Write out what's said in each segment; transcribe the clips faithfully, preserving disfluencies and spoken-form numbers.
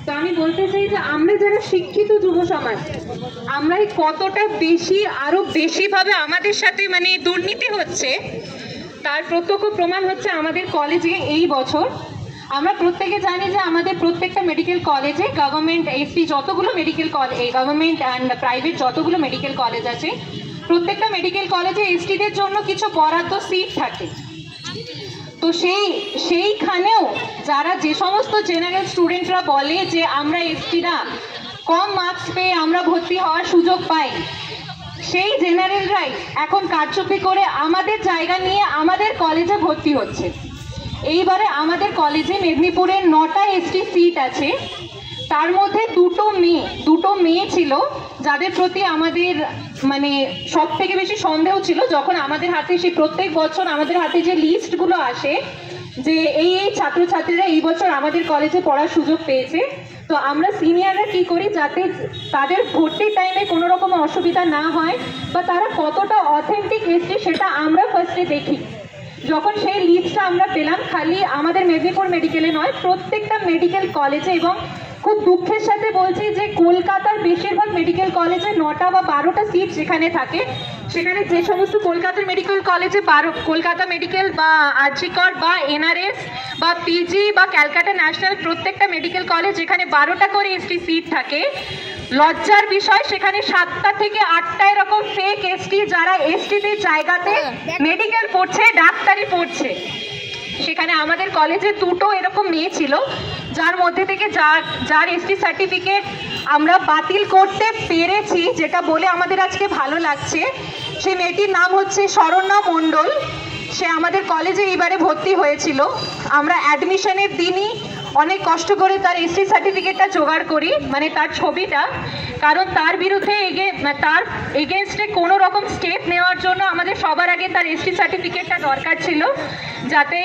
তো আমি বলতে চাই যে আমরা যারা শিক্ষিত যুব সমাজ, আমরাই কতটা বেশি আরো বেশি ভাবে আমাদের সাথে মানে দুর্নীতি হচ্ছে তার প্রত্যক্ষ প্রমাণ হচ্ছে আমাদের কলেজে এই বছর। আমরা প্রত্যেকে জানি যে আমাদের প্রত্যেকটা মেডিকেল কলেজে গভর্নমেন্ট এসটি যতগুলো medical college, government and private যতগুলো মেডিকেল কলেজ আছে, প্রত্যেকটা মেডিকেল কলেজে এসটিদের জন্য কিছু বরাদ্দ সিট থাকে। তো সেই সেইখানেও যারা যে সমস্ত জেনারেল স্টুডেন্টরা বলে যে আমরা এসটিরা কম মার্কস পেয়ে আমরা ভর্তি হওয়ার সুযোগ পাই, সেই জেনারেলরাই এখন কারচুপি করে আমাদের জায়গা নিয়ে আমাদের কলেজে ভর্তি হচ্ছে। এইবারে আমাদের কলেজে মেদিনীপুরের নটা এসটি সিট আছে, তার মধ্যে দুটো মেয়ে দুটো মেয়ে ছিল যাদের প্রতি আমাদের মানে সব থেকে বেশি সন্দেহ ছিল। যখন আমাদের হাতে সেই প্রত্যেক বছর আমাদের হাতে যে লিস্টগুলো আসে যে এই এই ছাত্রছাত্রীরা এই বছর আমাদের কলেজে পড়ার সুযোগ পেয়েছে, তো আমরা সিনিয়ররা কি করি যাতে তাদের ভর্তির টাইমে কোনো রকম অসুবিধা না হয় বা তারা কতটা অথেন্টিক এসছে সেটা আমরা ফার্স্টে দেখি। যখন সেই লিস্টটা আমরা পেলাম, খালি আমাদের মেদিনীপুর মেডিকেলে নয়, প্রত্যেকটা মেডিকেল কলেজে, এবং খুব দুঃখের সাথে বলছি যে কলকাতার বেশিরভাগ মেডিকেল কলেজে নটা বা বারোটা সিট যেখানে থাকে, সেখানে যে সমস্ত কলকাতার মেডিকেল কলেজে বারো কলকাতা মেডিকেল বা আরজিকর বা এনআরএস বা পিজি বা ক্যালকাটা ন্যাশনাল প্রত্যেকটা মেডিকেল কলেজ যেখানে বারোটা করে এসটি সিট থাকে, লজ্জার বিষয় সেখানে সাতটা থেকে আটটা এরকম ফেক এসটি যারা এসটিদের জায়গাতে মেডিকেল পড়ছে, ডাক্তারি পড়ছে। সেখানে আমাদের কলেজে দুটো এরকম মেয়ে ছিল যার মধ্যে থেকে যার যার এসটি সার্টিফিকেট আমরা বাতিল করতে পেরেছি, যেটা বলে আমাদের আজকে ভালো লাগছে। সেই মেয়েটির নাম হচ্ছে শরণ্যা মণ্ডল। সে আমাদের কলেজে এইবারে ভর্তি হয়েছিল। আমরা অ্যাডমিশনের দিনই অনেক কষ্ট করে তার এসটি সার্টিফিকেটটা জোগাড় করি, মানে তার ছবিটা, কারণ তার বিরুদ্ধে এগে তার এগেনস্টে কোনো রকম স্টেপ নেওয়ার জন্য আমাদের সবার আগে তার এসটি সার্টিফিকেটটা দরকার ছিল, যাতে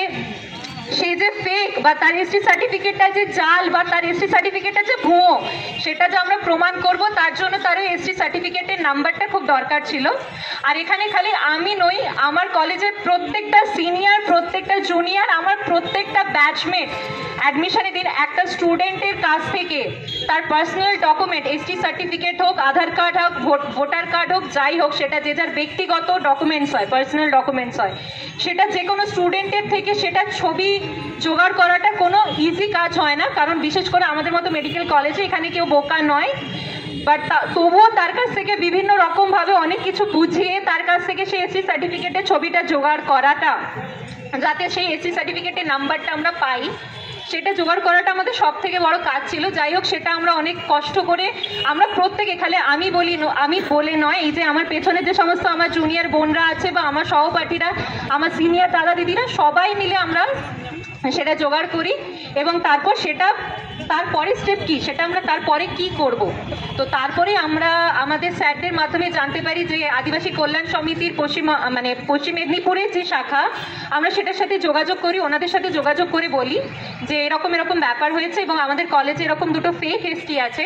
সে যে ফেক বা তার এসটি সার্টিফিকেটটা যে জাল বা তার এসটি সার্টিফিকেটটা যে ভুয়ো সেটা যে আমরা প্রমাণ করব, তার জন্য তার ওই এসটি সার্টিফিকেটের নাম্বারটা খুব দরকার ছিল। আর এখানে খালি আমি নই, আমার কলেজের প্রত্যেকটা সিনিয়র, প্রত্যেকটা জুনিয়র, আমার প্রত্যেকটা ব্যাচমেট অ্যাডমিশনের দিন একটা স্টুডেন্টের কাছ থেকে তার পার্সোনাল ডকুমেন্ট, এসটি সার্টিফিকেট হোক, আধার কার্ড হোক, ভোটার কার্ড হোক, যাই হোক, সেটা যে যার ব্যক্তিগত ডকুমেন্টস হয়, পার্সোনাল ডকুমেন্টস হয়, সেটা যে কোনো স্টুডেন্টের থেকে সেটা ছবি জোগাড় করাটা কোনো ইজি কাজ হয় না, কারণ বিশেষ করে আমাদের মতো মেডিকেল কলেজে এখানে কেউ বোকা নয়। বাট তবুও তার কাছ থেকে বিভিন্ন রকমভাবে অনেক কিছু বুঝিয়ে তার কাছ থেকে সেই এসসি সার্টিফিকেটের ছবিটা জোগাড় করাটা, যাতে সেই এসসি সার্টিফিকেটের নাম্বারটা আমরা পাই, সেটা জোগাড় করাটা আমাদের সব থেকে বড় কাজ ছিল। যাই হোক, সেটা আমরা অনেক কষ্ট করে আমরা প্রত্যেকে, খালি আমি বলি আমি বলে নয়, এই যে আমার পেছনে যে সমস্ত আমার জুনিয়র বোনরা আছে বা আমার সহপাঠীরা, আমার সিনিয়র দাদা দিদিরা, সবাই মিলে আমরা সেটা জোগাড় করি। এবং তারপর সেটা তারপরে স্টেপ কি, সেটা আমরা তারপরে কি করব। তো তারপরে আমরা আমাদের স্যারদের মাধ্যমে জানতে পারি যে আদিবাসী কল্যাণ সমিতির পশ্চিম মানে পশ্চিম মেদিনীপুরের যে শাখা, আমরা সেটার সাথে যোগাযোগ করি, ওনাদের সাথে যোগাযোগ করে বলি যে এরকম এরকম ব্যাপার হয়েছে এবং আমাদের কলেজে এরকম দুটো ফেক এসটি আছে।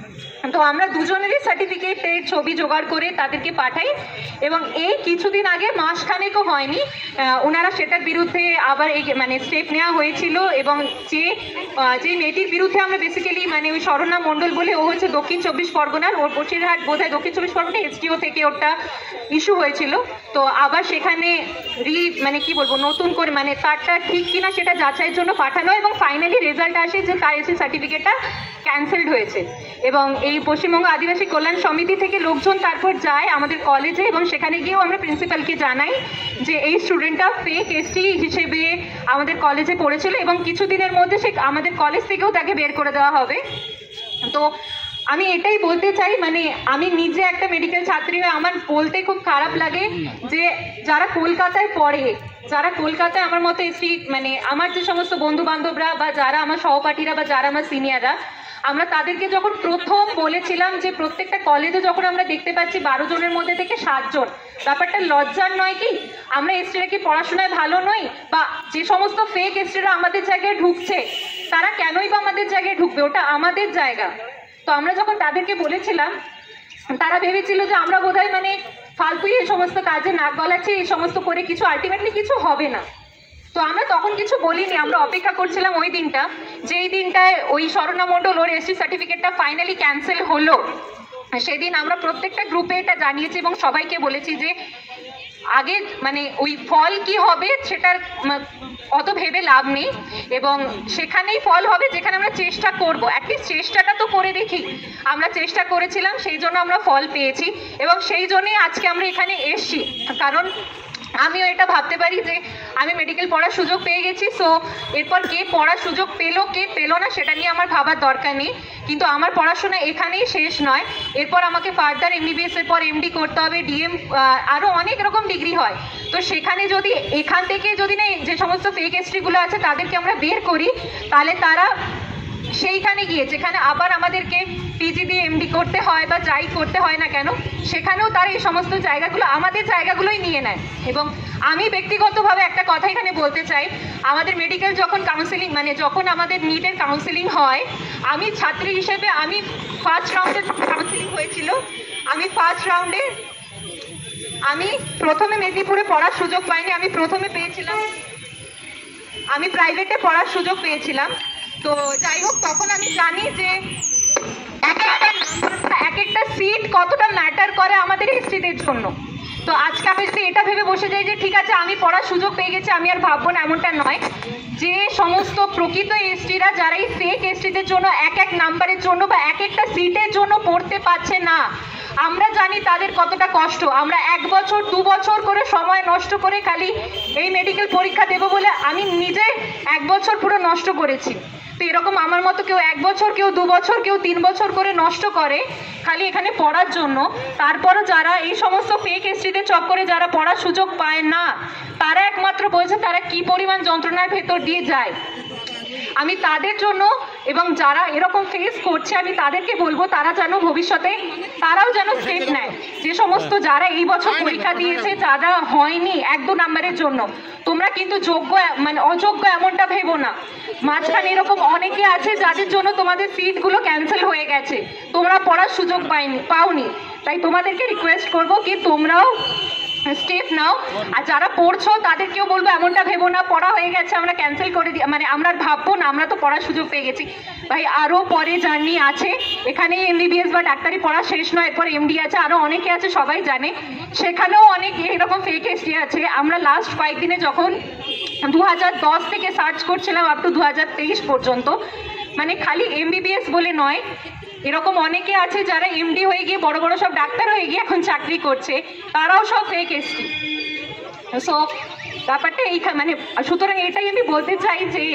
তো আমরা দুজনেরই সার্টিফিকেটের ছবি জোগাড় করে তাদেরকে পাঠাই, এবং এই কিছুদিন আগে, মাসখানেকও হয়নি, ওনারা সেটার বিরুদ্ধে আবার এই মানে স্টেপ নেওয়া হয়েছিল। এবং যে যে মেয়েটির বিরুদ্ধে আমরা বেসিক্যালি মানে ওই শরণ্যা মণ্ডল বলে, ও হচ্ছে দক্ষিণ চব্বিশ পরগনার, ওর বসিরহাট বোধ হয় দক্ষিণ চব্বিশ পরগনা এসডিও থেকে ওটা ইস্যু হয়েছিল। তো আবার সেখানে রি মানে কি বলবো নতুন করে মানে তারটা ঠিক কিনা সেটা যাচাইয়ের জন্য পাঠানো, এবং ফাইনালি রেজাল্ট আসে যে তার এসি সার্টিফিকেটটা ক্যান্সেলড হয়েছে। এবং এই পশ্চিমবঙ্গ আদিবাসী কল্যাণ সমিতি থেকে লোকজন তারপর যায় আমাদের কলেজে, এবং সেখানে গিয়েও আমরা প্রিন্সিপালকে জানাই যে এই স্টুডেন্টটা ফেক এসটি হিসেবে আমাদের কলেজে পড়েছিল, এবং কিছুদিনের মধ্যে সে আমাদের কলেজ থেকেও তাকে বের করে দেওয়া হবে। তো আমি এটাই বলতে চাই, মানে আমি নিজে একটা মেডিকেল ছাত্রী হয়ে আমার বলতে খুব খারাপ লাগে যে যারা কলকাতায় পড়ে, যারা কলকাতায় আমার মতো এসটি মানে আমার যে সমস্ত বন্ধু বান্ধবরা বা যারা আমার সহপাঠীরা বা যারা আমার সিনিয়ররা, আমরা তাদেরকে যখন প্রথম বলেছিলাম যে প্রত্যেকটা কলেজে যখন আমরা দেখতে পাচ্ছি বারো জনের মধ্যে থেকে সাতজন, ব্যাপারটা লজ্জার নয় কি? আমরা এসটিরা কি পড়াশোনায় ভালো নই? বা যে সমস্ত ফেক এসটিরা আমাদের জায়গায় ঢুকছে তারা কেনই বা আমাদের জায়গায় ঢুকবে? ওটা আমাদের জায়গা। তো আমরা যখন তাদেরকে বলেছিলাম, তারা ভেবেছিল যে আমরা বোধহয় মানে ফালতুই এই সমস্ত কাজে নাক গলাচ্ছি, এই সমস্ত করে কিছু আলটিমেটলি কিছু হবে না। তো আমরা তখন কিছু বলিনি, আমরা অপেক্ষা করছিলাম ওই দিনটা, যেই দিনটায় ওই স্বর্ণা মণ্ডল ওর এসসি সার্টিফিকেটটা ফাইনালি ক্যান্সেল হলো। সেদিন আমরা প্রত্যেকটা গ্রুপে এটা জানিয়েছি এবং সবাইকে বলেছি যে আগে মানে ওই ফল কি হবে সেটার অত ভেবে লাভ নেই, এবং সেখানেই ফল হবে যেখানে আমরা চেষ্টা করব। অ্যাটলিস্ট চেষ্টাটা তো করে দেখি। আমরা চেষ্টা করেছিলাম, সেই জন্য আমরা ফল পেয়েছি, এবং সেই জন্যই আজকে আমরা এখানে এসছি। কারণ আমিও এটা ভাবতে পারি যে আমি মেডিকেল পড়ার সুযোগ পেয়ে গেছি, সো এরপর কে পড়ার সুযোগ পেলো কে পেলো না সেটা নিয়ে আমার ভাবার দরকার নেই। কিন্তু আমার পড়াশোনা এখানেই শেষ নয়, এরপর আমাকে ফার্দার এমবিবিএস এর পর এমডি করতে হবে, ডিএম আরও অনেক রকম ডিগ্রি হয়। তো সেখানে যদি এখান থেকে যদি না যে সমস্ত ফেক এসটিগুলো আছে তাদেরকে আমরা বের করি, তাহলে তারা সেইখানে গিয়ে যেখানে আবার আমাদেরকে পিজি দিয়ে এমডি করতে হয় বা যাই করতে হয় না কেন, সেখানেও তারা এই সমস্ত জায়গাগুলো আমাদের জায়গাগুলোই নিয়ে নেয়। এবং আমি ব্যক্তিগতভাবে একটা কথা এখানে বলতে চাই, আমাদের মেডিকেল যখন কাউন্সেলিং মানে যখন আমাদের নিটের কাউন্সেলিং হয়, আমি ছাত্রী হিসেবে আমি ফার্স্ট রাউন্ডে কাউন্সেলিং হয়েছিল, আমি ফার্স্ট রাউন্ডে আমি প্রথমে মেদিনীপুরে পড়ার সুযোগ পাইনি, আমি প্রথমে পেয়েছিলাম আমি প্রাইভেটে পড়ার সুযোগ পেয়েছিলাম। তো যাই হোক, তখন আমি জানি যে এক একটা এক একটা সিট কতটা ম্যাটার করে আমাদের এসটিদের জন্য। তো আজকে আমি যদি এটা ভেবে বসে যাই যে ঠিক আছে আমি পড়ার সুযোগ পেয়ে গেছি আমি আর ভাববো না, এমনটা নয়। যে সমস্ত প্রকৃত এসটিরা যারা এই ফেক এসটিদের জন্য এক এক নাম্বারের জন্য বা এক একটা সিটের জন্য পড়তে পারছে না, আমরা জানি তাদের কতটা কষ্ট। আমরা এক বছর দু বছর করে সময় নষ্ট করে খালি এই মেডিকেল পরীক্ষা দেবো বলে আমি নিজে এক বছর পুরো নষ্ট করেছি। তো এরকম আমার মতো কেউ এক বছর, কেউ দু বছর, কেউ তিন বছর করে নষ্ট করে খালি এখানে পড়ার জন্য। তারপরও যারা এই সমস্ত ফেক এসটিদের চক্করে যারা পড়ার সুযোগ পায় না, তারা একমাত্র বলছে তারা কি পরিমাণ যন্ত্রণার ভেতর দিয়ে যায়। আমি তাদের জন্য এবং যারা এরকম ফেস করছে আমি তাদেরকে বলবো তারা যেন ভবিষ্যতে তারাও যেন স্টেপ নেয়। যে সমস্ত যারা এই বছর পরীক্ষা দিয়েছে, যারা হয়নি এক দু নাম্বারের জন্য, তোমরা কিন্তু যোগ্য মানে অযোগ্য এমনটা ভেবো না। মাঝখানে এরকম অনেকে আছে যাদের জন্য তোমাদের সিটগুলো ক্যান্সেল হয়ে গেছে, তোমরা পড়ার সুযোগ পাইনি পাওনি। তাই তোমাদেরকে রিকোয়েস্ট করবো কি তোমরাও স্টেপ নাও। আর যারা পড়ছো তাদেরকেও বলবো এমনটা ভেবো না পড়া হয়ে গেছে আমরা ক্যান্সেল করে দিই, মানে আমরা ভাববো না আমরা তো পড়ার সুযোগ পেয়ে গেছি। ভাই আরও পরে জার্নি আছে, এখানে এমবিবিএস বা ডাক্তারি পড়া শেষ নয়, এরপর এমডি আছে, আরও অনেকে আছে সবাই জানে, সেখানেও অনেক এরকম ফেক এসটি আছে। আমরা লাস্ট কয়েকদিনে যখন দু হাজার দশ থেকে সার্চ করছিলাম আপ টু দু হাজার তেইশ পর্যন্ত, মানে খালি এমবিবিএস বলে নয়, এরকম অনেকে আছে যারা এমডি হয়ে গিয়ে বড় বড় সব ডাক্তার হয়ে গিয়ে এখন চাকরি করছে, তারাও সব ফেক এসটি। সো ব্যাপারটা এই মানে সুতরাং এটাই আমি বলতে চাই যে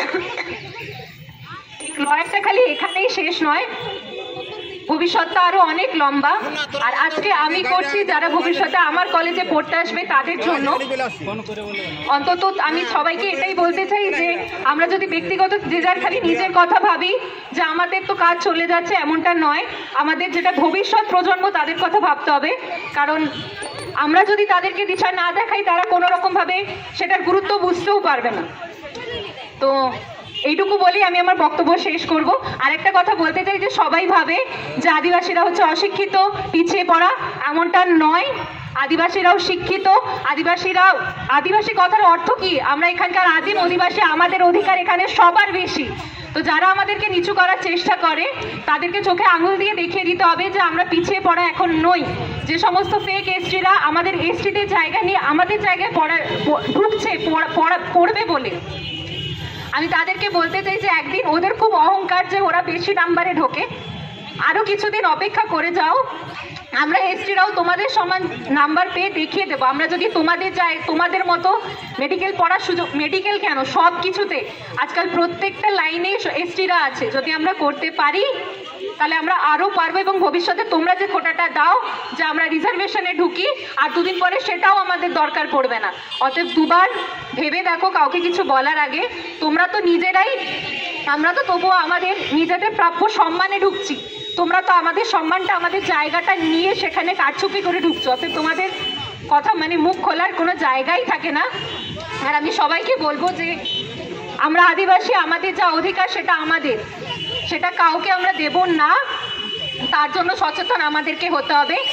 লড়াইটা খালি এখানেই শেষ নয়, ভবিষ্যৎটা আরো অনেক লম্বা। আর আজকে আমি করছি যারা ভবিষ্যতে আমার কলেজে পড়তে আসবে তাদের জন্য। অন্তত আমি সবাইকে এটাই বলতে চাই যে আমরা যদি ব্যক্তিগত যে যার খালি নিজের কথা ভাবি যে আমাদের তো কাজ চলে যাচ্ছে, এমনটা নয়। আমাদের যেটা ভবিষ্যৎ প্রজন্ম তাদের কথা ভাবতে হবে, কারণ আমরা যদি তাদেরকে দিশা না দেখাই তারা কোনো রকমভাবে সেটার গুরুত্ব বুঝতেও পারবে না। তো এইটুকু বলি আমি আমার বক্তব্য শেষ করব। আরেকটা কথা বলতে চাই যে সবাই ভাবে যে আদিবাসীরা হচ্ছে অশিক্ষিত, পিছিয়ে পড়া, এমনটা নয়। আদিবাসীরাও শিক্ষিত। আদিবাসীরা আদিবাসী কথার অর্থ কি? আমরা এখানকার আদিম অধিবাসী, আমাদের অধিকার এখানে সবার বেশি। তো যারা আমাদেরকে নিচু করার চেষ্টা করে তাদেরকে চোখে আঙুল দিয়ে দেখিয়ে দিতে হবে যে আমরা পিছিয়ে পড়া এখন নই। যে সমস্ত ফেক এসটিরা আমাদের এসটিদের জায়গা নিয়ে আমাদের জায়গায় পড়া ঢুকছে পড়বে বলে, আমি তাদেরকে বলতে চাই যে একদিন ওদের খুব অহংকার যে ওরা বেশি নাম্বারে ঢোকে, আরও কিছুদিন অপেক্ষা করে যাও। আমরা এসটিরাও তোমাদের সমান নাম্বার পেয়ে দেখিয়ে দেবো। আমরা যদি তোমাদের যাই তোমাদের মতো মেডিকেল পড়ার সুযোগ, মেডিকেল কেন সব কিছুতে আজকাল প্রত্যেকটা লাইনে এসটিরা আছে, যদি আমরা করতে পারি তাহলে আমরা আরও পারবো। এবং ভবিষ্যতে তোমরা যে কোটাটা দাও যে আমরা রিজার্ভেশনে ঢুকি, আর দুদিন পরে সেটাও আমাদের দরকার পড়বে না। অতএব দুবার ভেবে দেখো কাউকে কিছু বলার আগে। তোমরা তো নিজেরাই, আমরা তো তবুও আমাদের নিজেদের প্রাপ্য সম্মানে ঢুকছি, তোমরা তো আমাদের সম্মানটা আমাদের জায়গাটা নিয়ে সেখানে কারচুপি করে ঢুকছো। অতএব তোমাদের কথা মানে মুখ খোলার কোনো জায়গাই থাকে না। আর আমি সবাইকে বলবো যে আমরা আদিবাসী, আমাদের যা অধিকার সেটা আমাদের, সেটা কাউকে আমরা দেব না। তার জন্য সচেতন আমাদেরকে হতে হবে।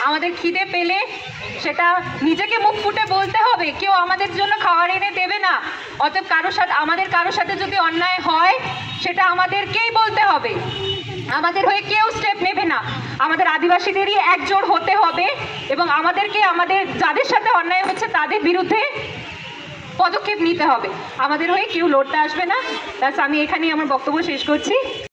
আমাদের খিদে পেলে সেটা নিজেকে মুখ ফুটে বলতে হবে, কেউ আমাদের জন্য খাবার এনে দেবে না। অতএব কারোর সাথে আমাদের কারোর সাথে যদি অন্যায় হয় সেটা আমাদেরকেই বলতে হবে, আমাদের হয়ে কেউ স্টেপ নেবে না। আমাদের আদিবাসীদেরই একজোট হতে হবে এবং আমাদেরকে আমাদের যাদের সাথে অন্যায় হচ্ছে তাদের বিরুদ্ধে পদক্ষেপ নিতে হবে। আমাদের হয়ে কেউ লড়তে আসবে না। ব্যাস, আমি এখানেই আমার বক্তব্য শেষ করছি।